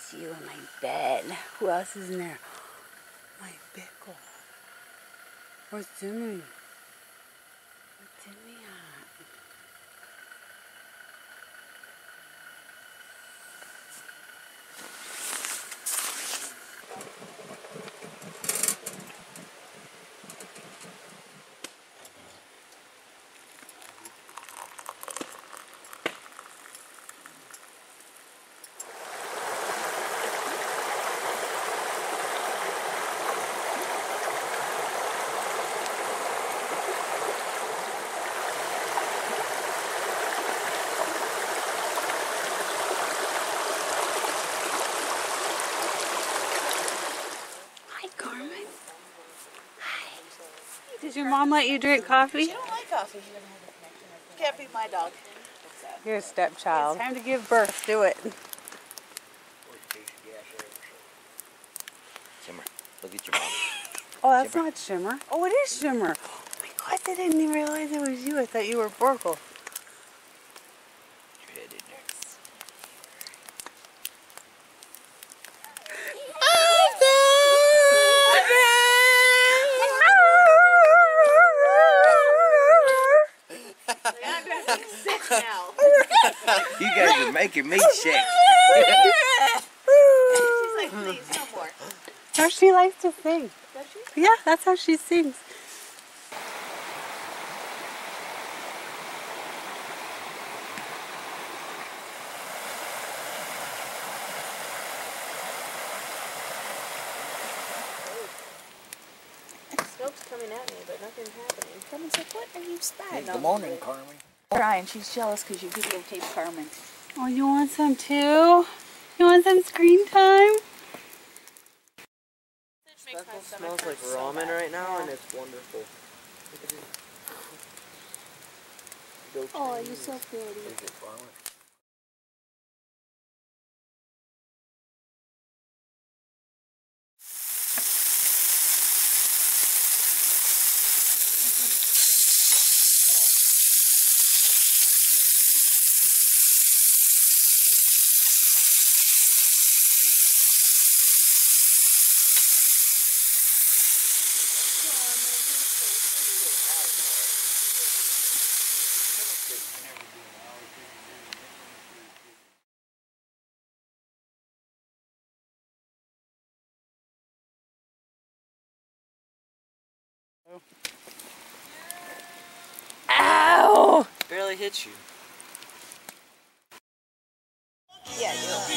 It's you in my bed. Who else is in there? My pickle. Where's Jimmy? Where's Jimmy at? Did your mom let you drink coffee? She don't like coffee. Can't feed my dog. You're a stepchild. It's time to give birth. Do it. Shimmer, look at your mom. Oh, that's Shimmer. Not Shimmer. Oh, it is Shimmer. Oh my gosh, I didn't even realize it was you. I thought you were Borkle. Your head in there. Now. You guys are making me sick. She's like, please, no more. How she likes to sing. Does she? Yeah, that's how she sings. Smoke's coming at me, but nothing's happening. Carmen's like, what are you spying on? Good morning, Carmen. Ryan, she's jealous because you videotape Carmen. Oh, you want some too? You want some screen time? Speckle smells like ramen right now, and it's wonderful. Oh, you're so pretty. Ow! Barely hit you. Yeah, you know.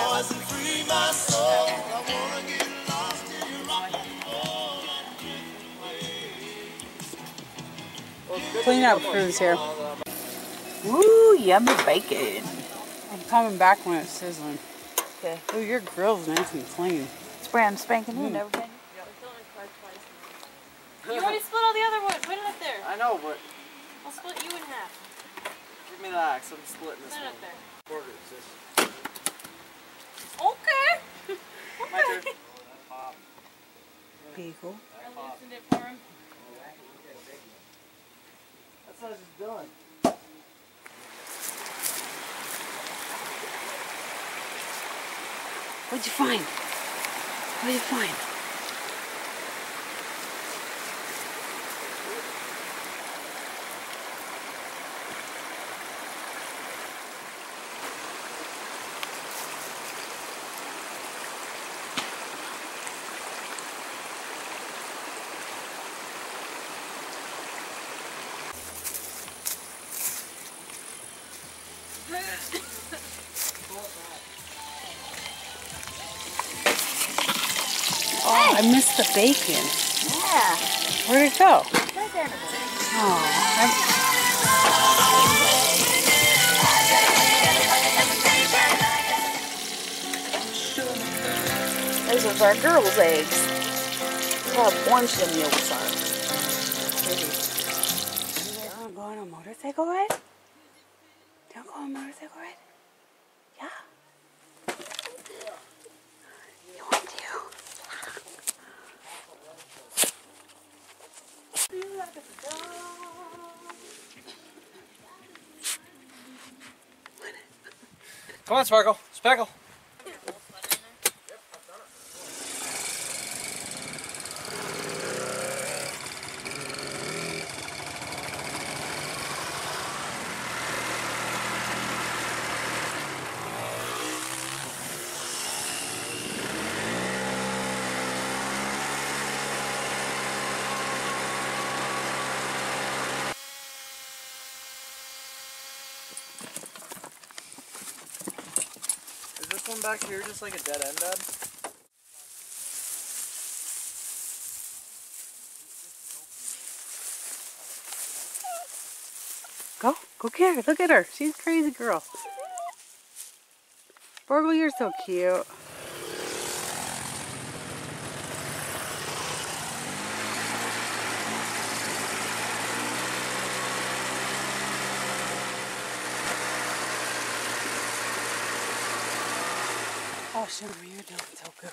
Clean up crews here. Woo, yummy bacon. I'm coming back when it's sizzling. Okay. Oh, your grill's nice and clean. It's brand spanking new, never been. You already split all the other wood. Put it up there. I know, but I'll split you in half. give me the axe. I'm splitting this Put it one. up there. Quarter, sis. Okay. My turn. Pickle. I loosened it for him. That's what I was just doing. What'd you find? What'd you find? Oh, I missed the bacon. Yeah. Where'd it go? Right there in the bowl. Oh, Those are our girls' eggs. We'll have orange them yolks on. you want to go on a motorcycle ride? Do you want to go on a motorcycle ride? Yeah. You want to? Come on, Sparkle. Speckle. Is this one back here just like a dead end, Dad? Go get her. Look at her. She's a crazy girl. Borgle, you're so cute. Oh, Shimmer, you're doing so good.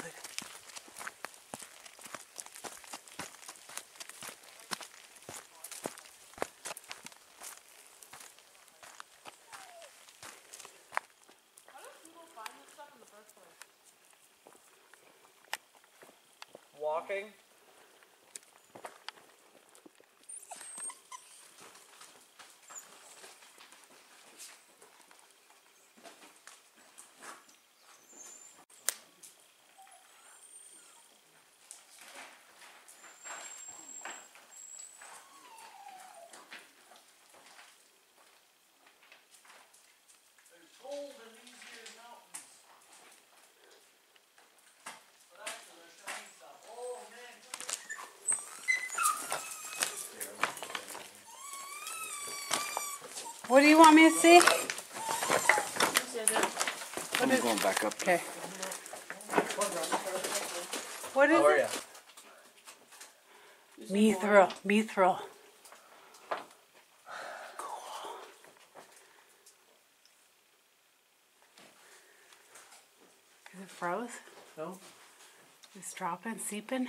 Walking. What do you want me to see? I'm going back up. Okay. What is How are it? ya? Mithril. Mithril. Cool. Is it froze? No. It's dropping, seeping.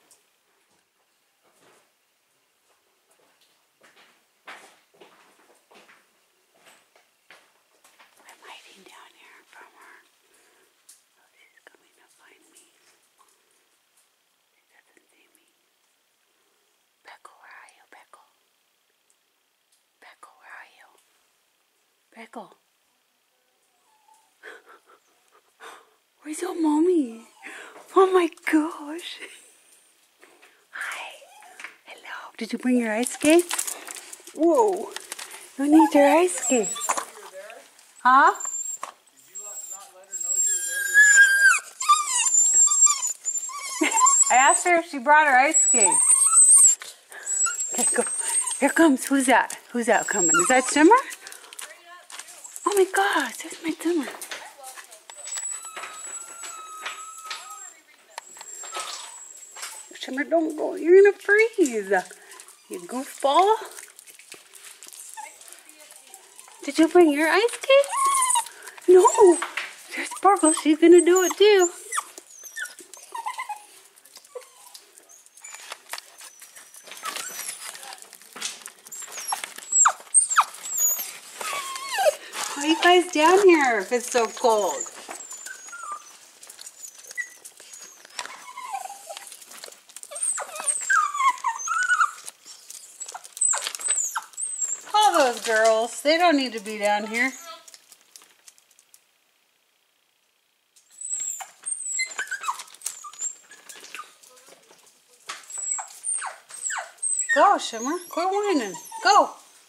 I'm hiding down here from her. Oh, she's coming to find me. She doesn't see me. Peckle, where are you, Peckle? Peckle, where are you? Peckle. Where's your mommy? Oh my gosh. Hi. Hello. Did you bring your ice skates? Whoa. You need your ice skates. Huh? I asked her if she brought her ice skates. Okay, go. Here comes. Who's that? Who's that coming? Is that Shimmer? Oh my gosh, there's my Shimmer. Shimmer, don't go. You're gonna freeze. You goofball. Did you bring your ice skates? No. There's Sparkle. She's gonna do it too. Why are you guys down here if it's so cold? All those girls, they don't need to be down here. Go, Shimmer. Quit whining. Go.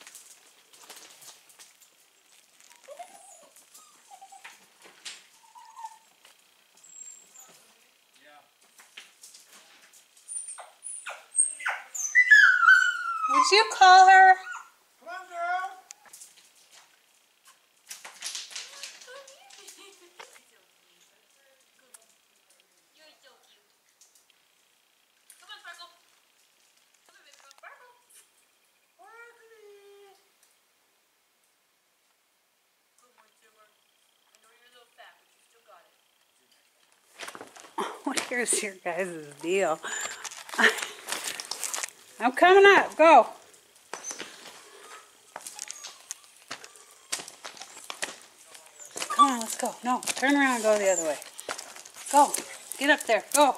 Would you call her? Come on, girl. You're so cute. Come on, Sparkle. Come on, baby girl. Sparkle. Good one, Shimmer. I know you're a little fat, but you still got it. What is your guys' deal? I'm coming up. Go. Come on, let's go. No, turn around and go the other way. Go. Get up there. Go.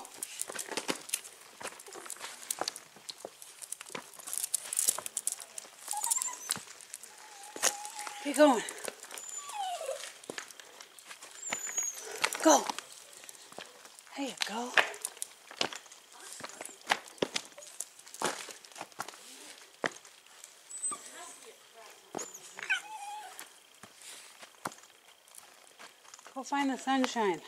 Get going. Go. There you go. Go find the sunshine.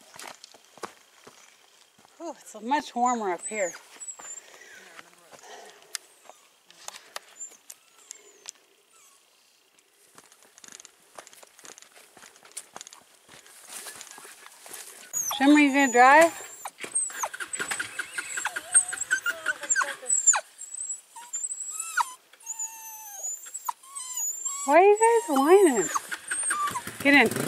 Oh, it's much warmer up here. Shimmer, you gonna drive? Why are you guys whining? Get in.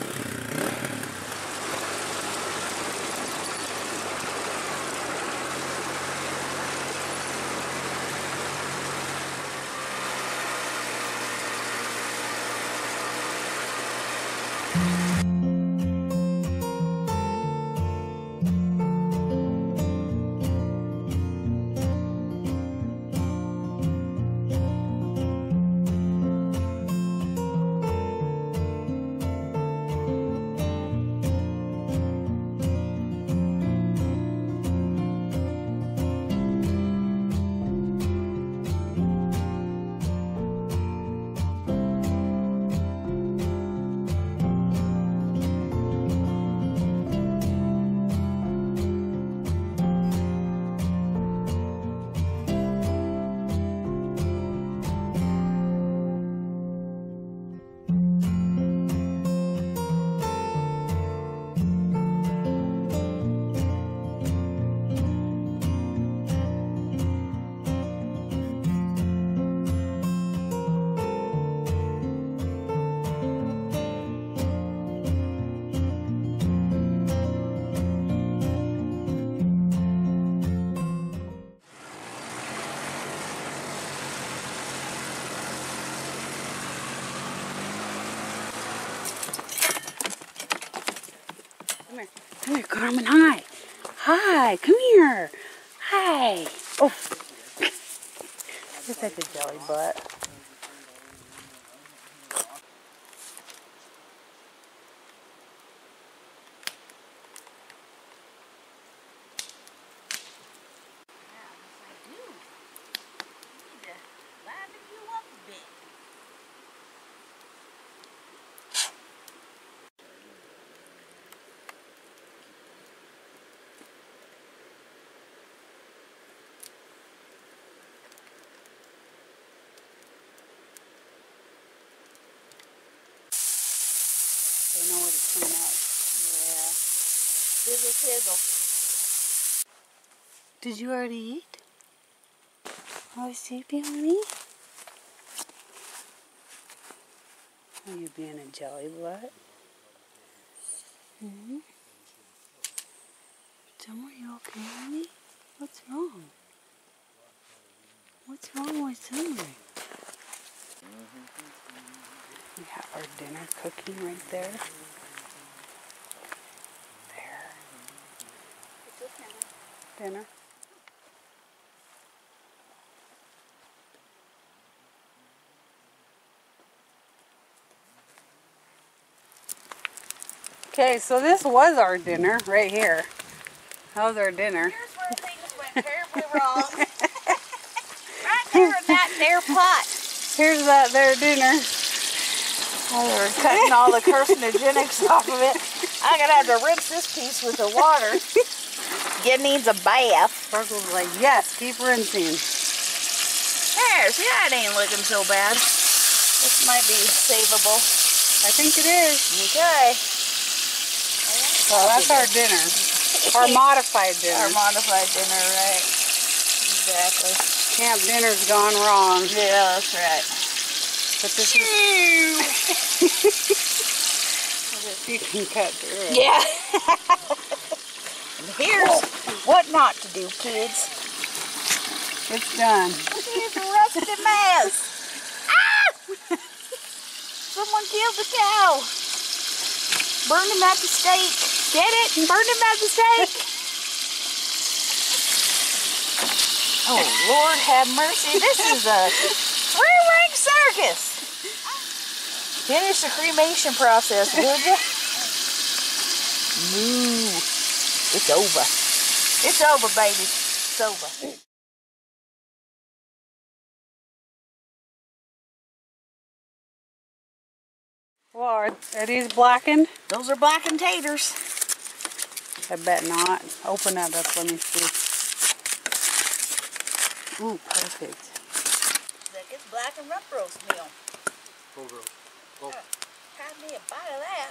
Come here, Carmen. Hi. Hi. Come here. Hi. Oh. You're such a jelly butt. They know where to clean up. Yeah. Fizzle fizzle. Did you already eat? Oh, sleepy, honey? Are you being a jelly butt? Mm-hmm. Summer, you okay, honey? What's wrong? What's wrong with Summer? We have our dinner cooking right there. There. Dinner. Okay, so this was our dinner right here. That was our dinner. Here's where things went terribly wrong. Right there in that there pot. Here's that there dinner. Oh, they're cutting all the carcinogenics off of it. I'm gonna have to rinse this piece with the water. It needs a bath. Sparkle's like, yes, keep rinsing. There, see, that ain't looking so bad. This might be savable. I think it is. Okay. So that's our dinner. Our modified dinner. Our modified dinner, right? Exactly. Camp dinner's gone wrong. Yeah, that's right. But this is... You can cut through it. Yeah. And here's what not to do, kids. It's done. Here's a rusted mess. Ah! Someone killed the cow. Burned him at the stake. Get it? And burned him at the stake. Oh, Lord have mercy. This is a three-ring circus. Finish the cremation process, would you? Moo. It's over. It's over, baby. It's over. Well, are these blackened? Those are blackened taters. I bet not. Open that up, let me see. Ooh, perfect. That gets blackened rough roast meal. Go, girl. Go. Have me a bite of that.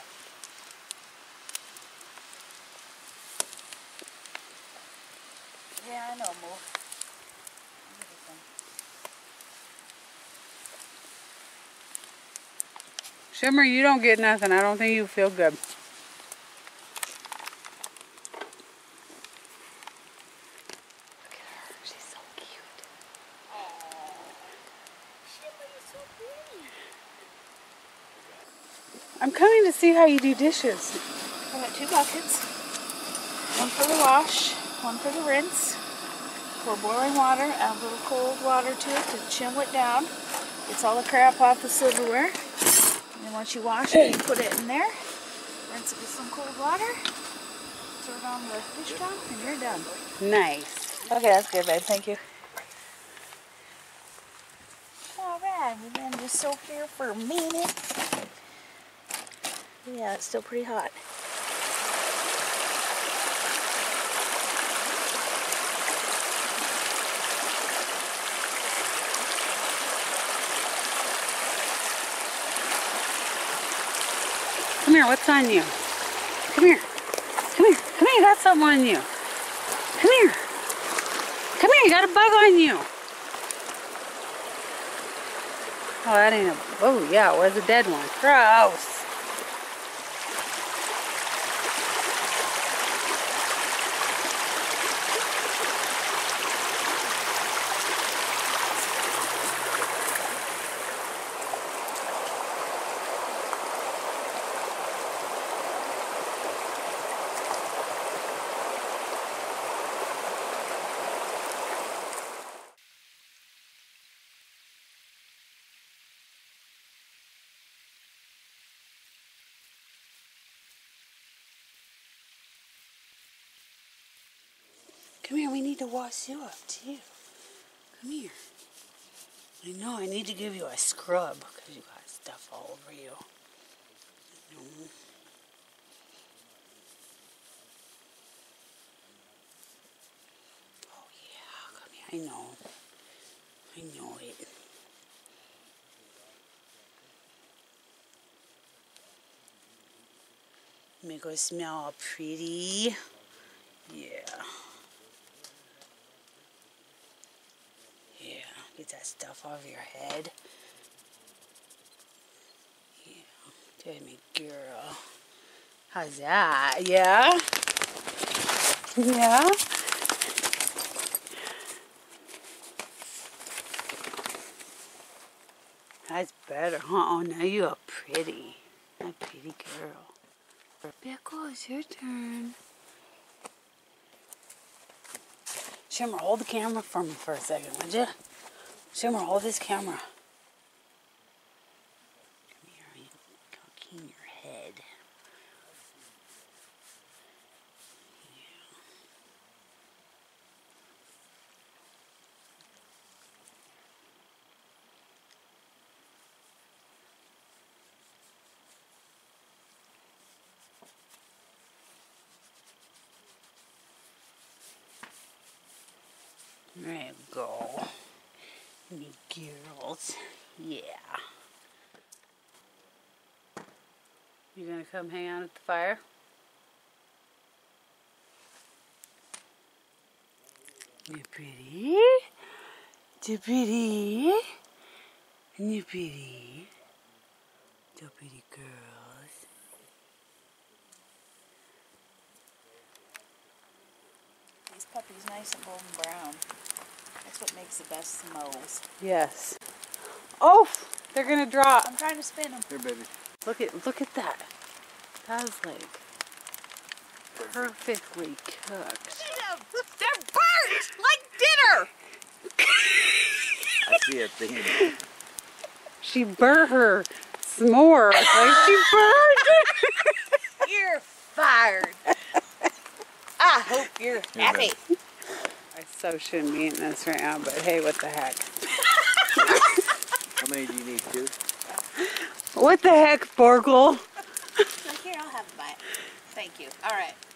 Yeah, I know, Mo. Shimmer, you don't get nothing. I don't think you feel good. Look at her. She's so cute. Shimmer, you're so pretty. I'm coming to see how you do dishes. I got 2 buckets. One for the wash, one for the rinse. Pour boiling water, add a little cold water to it to chill it down. Gets all the crap off the silverware. And then once you wash it, you put it in there. Rinse it with some cold water. Throw it on the dish towel, and you're done. Nice. Okay, that's good, babe. Thank you. Alright, and then just soak here for a minute. Yeah, it's still pretty hot. Come here, what's on you? Come here. Come here. Come here, you got something on you. Come here. Come here, you got a bug on you. Oh, that ain't a... Oh, yeah, it was a dead one. Gross. Come here, we need to wash you up too. Come here. I know, I need to give you a scrub because you got stuff all over you. Oh yeah, come here. I know. I know it. Make it smell all pretty. Yeah. Yeah, get that stuff off your head. Yeah, good me girl. How's that? Yeah? Yeah? That's better, huh? Oh, now you are pretty. A pretty girl. Pickle, it's your turn. Shimmer, hold the camera for me for a second, would you? Shimmer, hold this camera. Come here, I'm cocking your head. There you go. You girls. Yeah. You gonna come hang out at the fire? You pretty? You pretty? You pretty? You pretty girls. These puppies nice and golden brown. That's what makes the best smokes. Yes. Oh, they're gonna drop. I'm trying to spin them. Here, baby. Look at that. That was like perfectly cooked. They're burnt like dinner. I see a thing. She burnt her s'more. Like she burned. You're fired. I hope you're happy. I so shouldn't be eating this right now, but hey, what the heck. How many do you need, 2? What the heck, Borgle? Here, I'll have a bite. Thank you. All right.